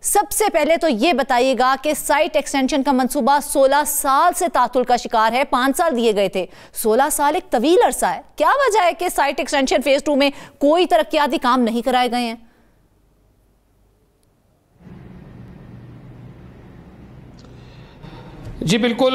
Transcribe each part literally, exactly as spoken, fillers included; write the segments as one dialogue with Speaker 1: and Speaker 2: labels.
Speaker 1: सबसे पहले तो ये बताइएगा कि साइट एक्सटेंशन का मंसूबा सोलह साल से तातुल का शिकार है। पांच साल दिए गए थे, सोलह साल एक तवील अरसा है। क्या वजह है कि साइट एक्सटेंशन फेज टू में कोई तरक्याती काम नहीं कराए गए हैं?
Speaker 2: जी बिल्कुल,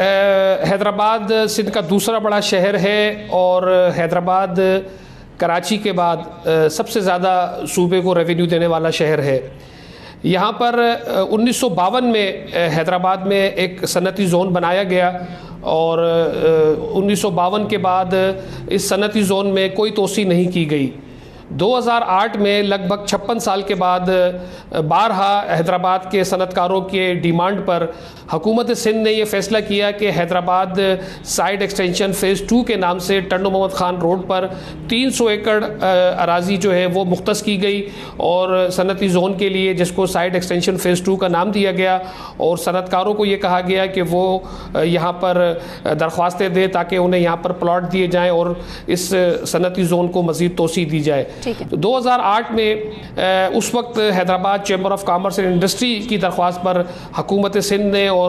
Speaker 2: हैदराबाद सिंध का दूसरा बड़ा शहर है और हैदराबाद कराची के बाद सबसे ज़्यादा सूबे को रेवेन्यू देने वाला शहर है। यहाँ पर उन्नीस सौ बावन में हैदराबाद में एक सनती जोन बनाया गया और उन्नीस सौ बावन के बाद इस सनती जोन में कोई तोसी नहीं की गई। दो हज़ार आठ में लगभग छप्पन साल के बाद बारहा हैदराबाद के सनतकारों के डिमांड पर हुकूमत सिंध ने यह फैसला किया कि Hyderabad side extension phase two के नाम से टन्नो मोहम्मद खान रोड पर तीन सौ एकड़ अराजी जो है वो मुख्तस की गई और सनती जोन के लिए, जिसको साइड एक्सटेंशन फ़ेज़ टू का नाम दिया गया। और सनतकारों को ये कहा गया कि वो यहाँ पर दरख्वास्तें दें ताकि उन्हें यहाँ पर प्लॉट दिए जाएँ और इस सनती जोन को मज़ीद तोसी दी जाए। तो दो हज़ार आठ में उस वक्त Hyderabad chamber of commerce and industry की दरख्वास्त पर हुकूमत सिंध ने और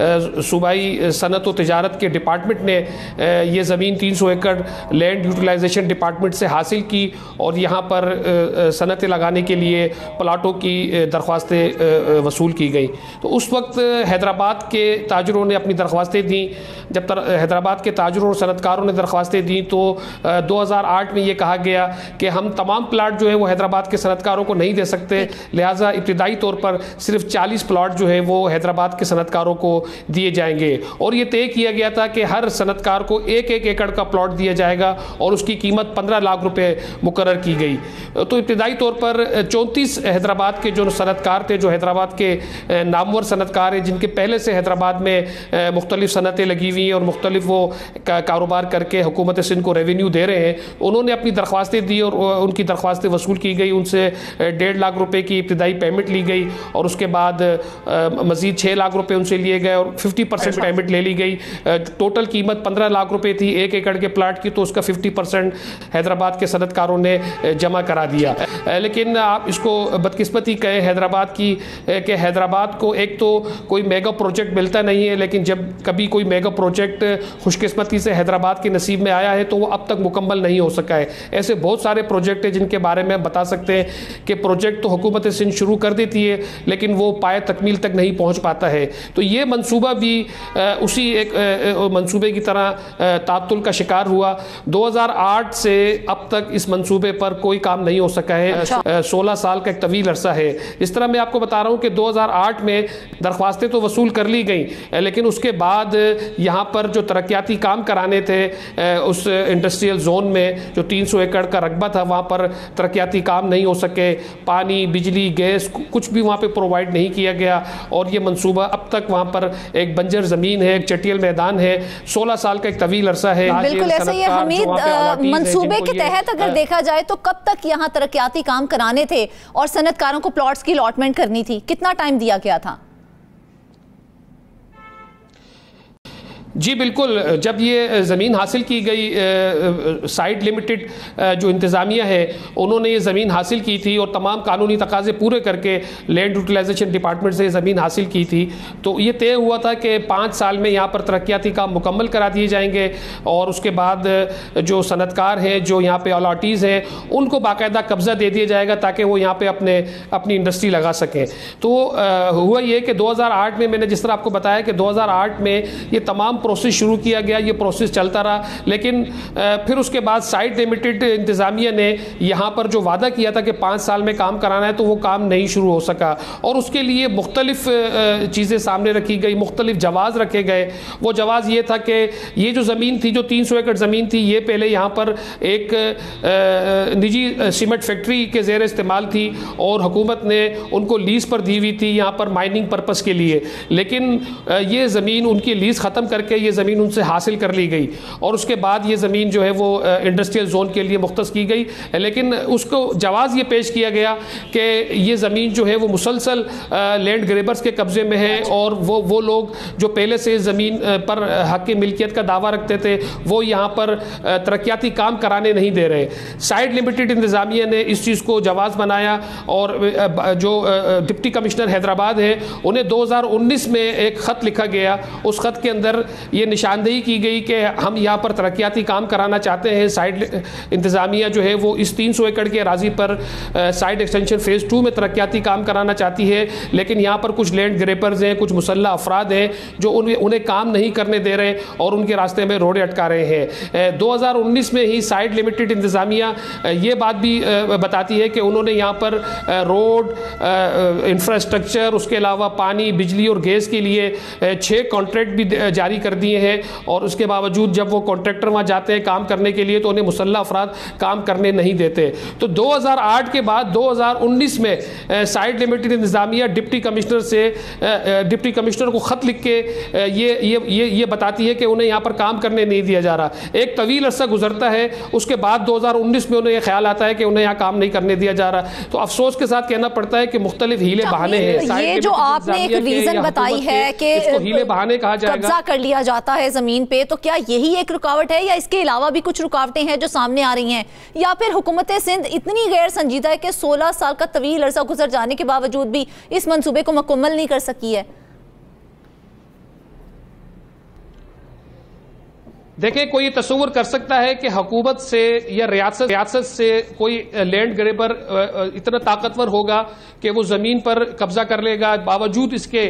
Speaker 2: सूबाई सनत व तिजारत के डिपार्टमेंट ने ये ज़मीन तीन सौ एकड़ लैंड यूटिलाइजेशन डिपार्टमेंट से हासिल की और यहाँ पर सनतें लगाने के लिए प्लाटों की दरख्वास्तें वसूल की गई। तो उस वक्त हैदराबाद के ताजरों ने अपनी दरख्वास्तें दी। जब हैदराबाद के ताजरों और सनतकारों ने दरख्वास्तें दी तो दो हज़ार आठ में ये कहा गया कि हम तमाम प्लाट जो है वो हैदराबाद के सनतकारों को नहीं दे सकते, लिहाजा इब्तिदाई तौर पर सिर्फ चालीस प्लाट जो है वो हैदराबाद के सनतकारों को दिए जाएंगे। और ये तय किया गया था कि हर सनतकार को एक एक एकड़ का प्लॉट दिया जाएगा और उसकी कीमत पंद्रह लाख रुपए मुकर्रर की गई। तो इब्तिदाई तौर पर चौंतीस हैदराबाद के जो सनतकार थे, जो हैदराबाद के नामवर सनतकार हैं, जिनके पहले से हैदराबाद में मुख्तलिफ सनतें लगी हुई हैं और मुख्तलिफ वो कारोबार करके हुकूमत सिंध को रेवेन्यू दे रहे हैं, उन्होंने अपनी दरख्वास्तें दी और उनकी दरख्वास्तें वसूल की गई। उनसे डेढ़ लाख रुपए की इब्तिदाई पेमेंट ली गई और उसके बाद मज़ीद छः लाख रुपए उनसे लिए गए और फिफ्टी परसेंट पेमेंट ले ली गई। टोटल कीमत पंद्रह लाख रुपए थी एक एकड़ के प्लाट की, तो उसका फिफ्टी परसेंट हैदराबाद के सनतकारों ने जमा करा दिया। लेकिन आप इसको बदकिस्मती कहें हैदराबाद की कि हैदराबाद को एक तो कोई मेगा प्रोजेक्ट मिलता नहीं है, लेकिन जब कभी कोई मेगा प्रोजेक्ट खुशकिस्मती से हैदराबाद के नसीब में आया है तो वो अब तक मुकम्मल नहीं हो सका है। ऐसे बहुत सारे प्रोजेक्ट है जिनके बारे में बता सकते हैं कि प्रोजेक्ट तो हुकूमत सिंध शुरू कर देती है लेकिन वो पाए तकमील तक नहीं पहुंच पाता है। तो ये मंसूबा भी आ, उसी एक मंसूबे की तरह तातुल का शिकार हुआ। दो हज़ार आठ से अब तक इस मंसूबे पर कोई काम नहीं हो सका है। अच्छा। सोलह साल का एक तवील अरसा है। इस तरह मैं आपको बता रहा हूँ कि दो हज़ार आठ में दरख्वास्तें तो वसूल कर ली गई, लेकिन उसके बाद यहाँ पर जो तरक्याती काम कराने थे उस इंडस्ट्रियल जोन में जो तीन सौ एकड़ का रकबा था, वहाँ पर तरक्याती काम नहीं हो सके। पानी, बिजली, गैस कुछ भी वहाँ पे प्रोवाइड नहीं किया गया और ये मंसूबा अब तक वहाँ पर एक बंजर ज़मीन है, एक चटियल मैदान है। सोलह साल का एक तवील अरसा है।
Speaker 1: बिल्कुल ऐसा ही है हमीद। मंसूबे के तहत अगर देखा जाए तो कब तक यहाँ तरक्याती काम कराने थे और सनतकारों को प्लॉट्स की अलॉटमेंट करनी थी, कितना टाइम दिया गया था?
Speaker 2: जी बिल्कुल, जब ये ज़मीन हासिल की गई, साइड लिमिटेड जो इंतज़ामिया है उन्होंने ये ज़मीन हासिल की थी और तमाम कानूनी तकाज़े पूरे करके लैंड यूटिलाइजेशन डिपार्टमेंट से ये ज़मीन हासिल की थी। तो ये तय हुआ था कि पाँच साल में यहाँ पर तरक्याती काम मुकम्मल करा दिए जाएंगे और उसके बाद जो सनतकार हैं, जो यहाँ पे अलॉटीज़ हैं, उनको बाकायदा कब्ज़ा दे दिया जाएगा ताकि वो यहाँ पर अपने अपनी इंडस्ट्री लगा सकें। तो हुआ ये कि दो हज़ार आठ में मैंने जिस तरह आपको बताया कि दो हज़ार आठ में ये तमाम प्रोसेस शुरू किया गया, ये प्रोसेस चलता रहा, लेकिन फिर उसके बाद साइड लिमिटेड इंतज़ामिया ने यहाँ पर जो वादा किया था कि पाँच साल में काम कराना है तो वो काम नहीं शुरू हो सका और उसके लिए मुख्तलिफ चीज़ें सामने रखी गई, मुख्तलिफ जवाज़ रखे गए। वो जवाज़ ये था कि ये जो ज़मीन थी, जो तीन सौ एकड़ ज़मीन थी, ये पहले यहाँ पर एक निजी सीमेंट फैक्ट्री के ज़ेर इस्तेमाल थी और हुकूमत ने उनको लीज़ पर दी हुई थी यहाँ पर माइनिंग पर्पज़ के लिए। लेकिन ये ज़मीन उनकी लीज़ ख़त्म करके ये ज़मीन उनसे हासिल कर ली गई और उसके बाद ये ज़मीन जो है वो इंडस्ट्रियल जोन के लिए मुख्तस की गई। लेकिन उसको जवाज़ ये पेश किया गया कि ये ज़मीन जो है वो मुसलसल लैंड ग्रेबर्स के कब्ज़े में है और वो वो लोग जो पहले से ज़मीन पर हक़ की मिल्कियत का दावा रखते थे वो यहाँ पर तरक्याती काम कराने नहीं दे रहे। साइड लिमिटेड इंतज़ामिया ने इस चीज़ को जवाज़ बनाया और जो डिप्टी कमिश्नर हैदराबाद है उन्हें दो हज़ार उन्नीस में एक ख़त लिखा गया। उस ख़त के अंदर ये निशानदेही की गई कि हम यहाँ पर तरक्याती काम कराना चाहते हैं। साइड इंतज़ामिया जो है वो इस तीन सौ एकड़ के अराजी पर साइड एक्सटेंशन फेज़ टू में तरक्याती काम कराना चाहती है, लेकिन यहाँ पर कुछ लैंड ग्रेपर्स हैं, कुछ मुसल्लह अफराद हैं जो उन्हें उन्हें काम नहीं करने दे रहे और उनके रास्ते में रोडें अटका रहे हैं। दो हज़ार उन्नीस में ही साइड लिमिटेड इंतज़ामिया ये बात भी बताती है कि उन्होंने यहाँ पर रोड, इंफ्रास्ट्रक्चर, उसके अलावा पानी, बिजली और गैस के लिए छः कॉन्ट्रैक्ट भी जारी कर दिए हैं और उसके बावजूद जब वो कॉन्ट्रैक्टर वहाँ जाते हैं काम करने के लिए तो उन्हें मुसल्लह अफराद काम करने नहीं देते। तो दो हज़ार आठ के बाद दो हज़ार उन्नीस में साइड लिमिटेड इंतज़ामिया डिप्टी कमिश्नर से डिप्टी कमिश्नर को ख़त लिख के ये ये ये ये बताती है कि उन्हें यहाँ पर काम करने नहीं दिया जा रहा। एक तवील अरसा गुजरता है, उसके बाद दो हज़ार उन्नीस में उन्हें यह ख्याल आता है कि उन्हें यहाँ काम नहीं करने दिया जा रहा। तो अफसोस के साथ कहना पड़ता है कि मुख्तलिफ हीले बहाने हैं।
Speaker 1: ये जो आपने एक रीजन बताई है कि
Speaker 2: हीले बहाने कहा जाएगा,
Speaker 1: कब्जा कर लिया जाता है जमीन पे, तो क्या यही एक रुकावट है या इसके अलावा भी कुछ रुकावटें हैं जो सामने आ रही हैं, या फिर हुकूमत सिंध इतनी गैर संजीदा है कि सोलह साल का तवील अरसा गुजर जाने के बावजूद भी इस मंसूबे को मुकम्मल नहीं कर सकी है?
Speaker 2: देखिए, कोई ये तस्वुर कर सकता है कि हुकूमत से या रियासत रियासत से कोई लैंड ग्रेबर इतना ताकतवर होगा कि वो ज़मीन पर कब्जा कर लेगा, बावजूद इसके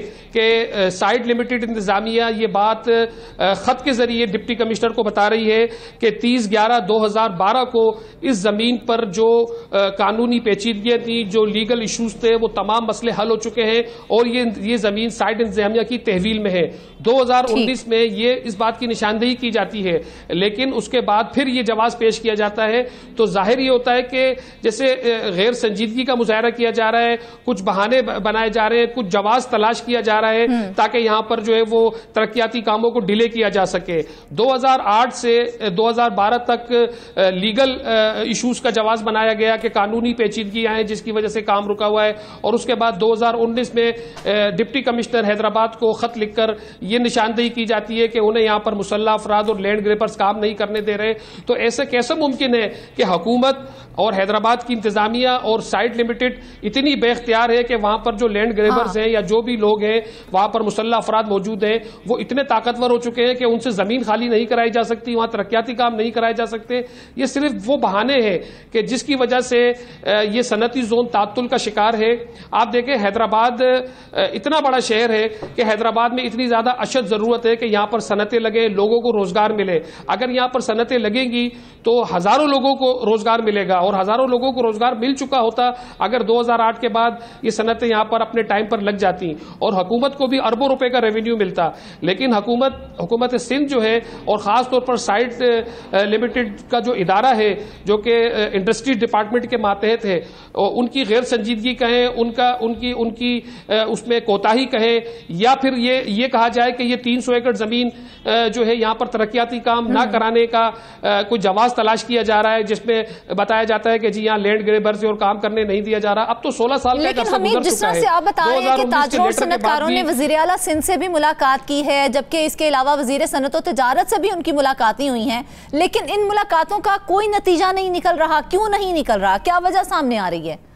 Speaker 2: कि साइड लिमिटेड इंतज़ामिया ये बात ख़त के ज़रिए डिप्टी कमिश्नर को बता रही है कि तीस ग्यारह दो हज़ार बारह को इस ज़मीन पर जो कानूनी पेचीदगियाँ थी, जो लीगल इशूज़ थे, वो तमाम मसले हल हो चुके हैं और ये ये ज़मीन साइड इंतज़ामिया की तहवील में है। दो हज़ार उन्नीस में ये इस बात की निशानदेही की जाती है, लेकिन उसके बाद फिर ये जवाब पेश किया जाता है तो जाहिर ये होता है कि जैसे गैर संजीदगी का मुजाहरा किया जा रहा है, कुछ बहाने बनाए जा रहे हैं, कुछ जवाब तलाश किया जा रहा है ताकि यहां पर जो है वो तरक्याती कामों को डिले किया जा सके। दो हज़ार आठ से दो हज़ार बारह तक लीगल इश्यूज का जवाब बनाया गया कि कानूनी पेचीदगियां हैं जिसकी वजह से काम रुका हुआ है, और उसके बाद दो हज़ार उन्नीस में डिप्टी कमिश्नर हैदराबाद को खत लिखकर यह निशानदेही की जाती है कि उन्हें यहां पर मुसल्लह अफराद और लैंड ग्रेपर्स काम नहीं करने दे रहे। तो ऐसे कैसे मुमकिन है कि हुकूमत और हैदराबाद की इंतजामिया और साइड लिमिटेड इतनी बेख्तियार है कि वहां पर जो लैंड ग्रेबर्स हैं या जो भी लोग हैं वहां पर मुसल्लह अफराद मौजूद हैं, वो इतने ताकतवर हो चुके हैं कि उनसे जमीन खाली नहीं कराई जा सकती, वहां तरक्याती काम नहीं कराए जा सकते। ये सिर्फ वो बहाने हैं कि जिसकी वजह से ये सनती जोन तातुल का शिकार है। आप देखें, हैदराबाद इतना बड़ा शहर है कि हैदराबाद में इतनी ज्यादा अशद जरूरत है कि यहां पर सनतें लगे, लोगों को रोजगार मिले। अगर यहां पर सनतें लगेंगी तो हजारों लोगों को रोजगार मिलेगा, और हजारों लोगों को रोजगार मिल चुका होता अगर दो हज़ार आठ के बाद ये सनतें यहां पर अपने टाइम पर लग जाती और हुकूमत को भी अरबों रुपए का रेवेन्यू मिलता। लेकिन हुकूमत हुकूमत सिंध जो है, और खास तौर पर साइड लिमिटेड का जो इदारा है जो कि इंडस्ट्री डिपार्टमेंट के मातहत है, उनकी गैर संजीदगी कहें, उनका उनकी उनकी उसमें कोताही कहें, या फिर ये ये कहा जाए कि ये तीन सौ एकड़ जमीन जो है यहां पर तरक्याती काम ना कराने का कोई जवाब तलाश किया जा रहा है, जिसमें बताया जाता है कि जी यहाँ लैंड ग्रेबर से और काम करने नहीं दिया जा रहा। अब तो सोलह साल का अरसा गुजर चुका है।
Speaker 1: जिस तरह से आप बता रहे हैं कि ताजरोड सनतकारों ने वजीर आला सिंध से भी मुलाकात की है, जबकि इसके अलावा वजीर सनत और तिजारत से भी उनकी मुलाकातें हुई हैं, लेकिन इन मुलाकातों का कोई नतीजा नहीं निकल रहा। क्यों नहीं निकल रहा? क्या वजह सामने आ रही है?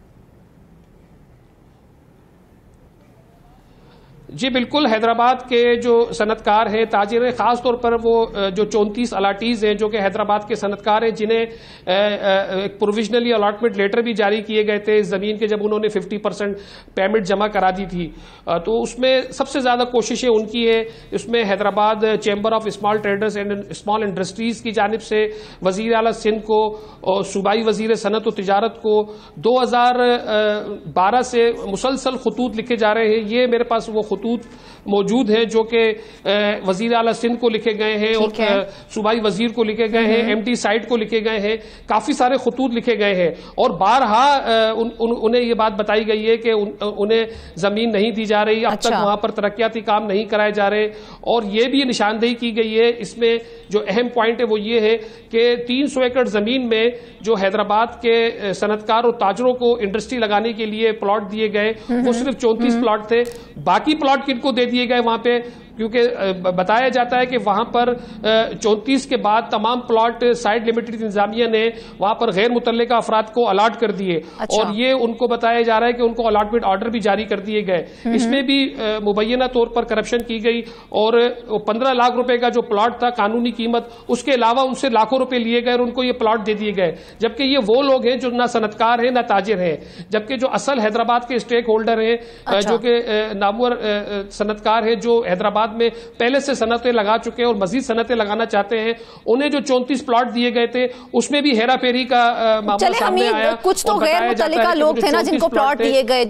Speaker 2: जी बिल्कुल, हैदराबाद के जो सनतकार हैं, ताजिर हैं, खास तौर पर वो जो चौंतीस अलाटीज़ हैं जो कि हैदराबाद के सनतकार हैं, जिन्हें एक प्रोविजनली अलॉटमेंट लेटर भी जारी किए गए थे इस ज़मीन के, जब उन्होंने पचास परसेंट पेमेंट जमा करा दी थी, तो उसमें सबसे ज़्यादा कोशिशें उनकी है। उसमें Hyderabad chamber of small traders and small industries की जानिब से वज़ीर आला सिंध को और सूबाई वज़ीर सनत और तिजारत को दो हज़ार बारह से मुसलसल खतूत लिखे जा रहे हैं। ये मेरे पास वो खतूत मौजूद हैं जो कि वजीर आला सिंध को लिखे गए हैं और सूबाई वजीर को लिखे गए हैं, एमडी साइड को लिखे गए हैं, काफी सारे खतूत लिखे गए हैं और बारहा उन, उन, उन्हें ये बात बताई गई है कि उन, उन्हें जमीन नहीं दी जा रही, अब अच्छा। तक वहां पर तरक्याती काम नहीं कराए जा रहे। और ये भी निशानदेही की गई है, इसमें जो अहम पॉइंट है वो ये है कि तीन सौ एकड़ जमीन में जो हैदराबाद के सनतकार और ताजरों को इंडस्ट्री लगाने के लिए प्लॉट दिए गए वो सिर्फ चौंतीस प्लॉट थे। बाकी प्लॉट किनको दे दिए गए वहां पे, क्योंकि बताया जाता है कि वहां पर चौंतीस के बाद तमाम प्लॉट साइड लिमिटेड निजामिया ने वहां पर गैर मुतल्लिका अफराद को अलॉट कर दिए। अच्छा। और ये उनको बताया जा रहा है कि उनको अलॉटमेंट ऑर्डर भी जारी कर दिए गए। इसमें भी मुबैना तौर पर करप्शन की गई और पंद्रह लाख रुपए का जो प्लॉट था कानूनी कीमत, उसके अलावा उनसे लाखों रुपए लिए गए और उनको ये प्लॉट दे दिए गए, जबकि ये वो लोग हैं जो ना सनतकार हैं ना ताजिर हैं, जबकि जो असल हैदराबाद के स्टेक होल्डर हैं, अच्छा। जो कि नामवर सनतकार हैं जो हैदराबाद में पहले से सनतें लगा चुके हैं और मजीद सनतें लगाना चाहते हैं, उन्हें जो चौंतीस प्लॉट दिए गए थे उसमें भी हेरा फेरी का मामला सामने आया।
Speaker 1: कुछ तो गैर मुतल्लिका लोग थे ना जिनको प्लॉट दिए गए।